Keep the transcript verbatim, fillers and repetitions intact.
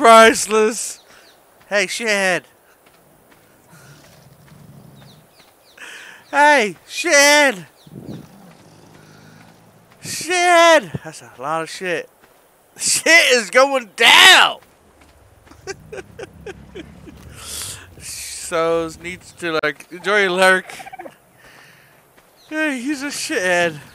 priceless. Hey, shithead. Hey, shithead. Shit! That's a lot of shit. Shit is going down! So needs to like enjoy your lurk. Hey, he's a shithead.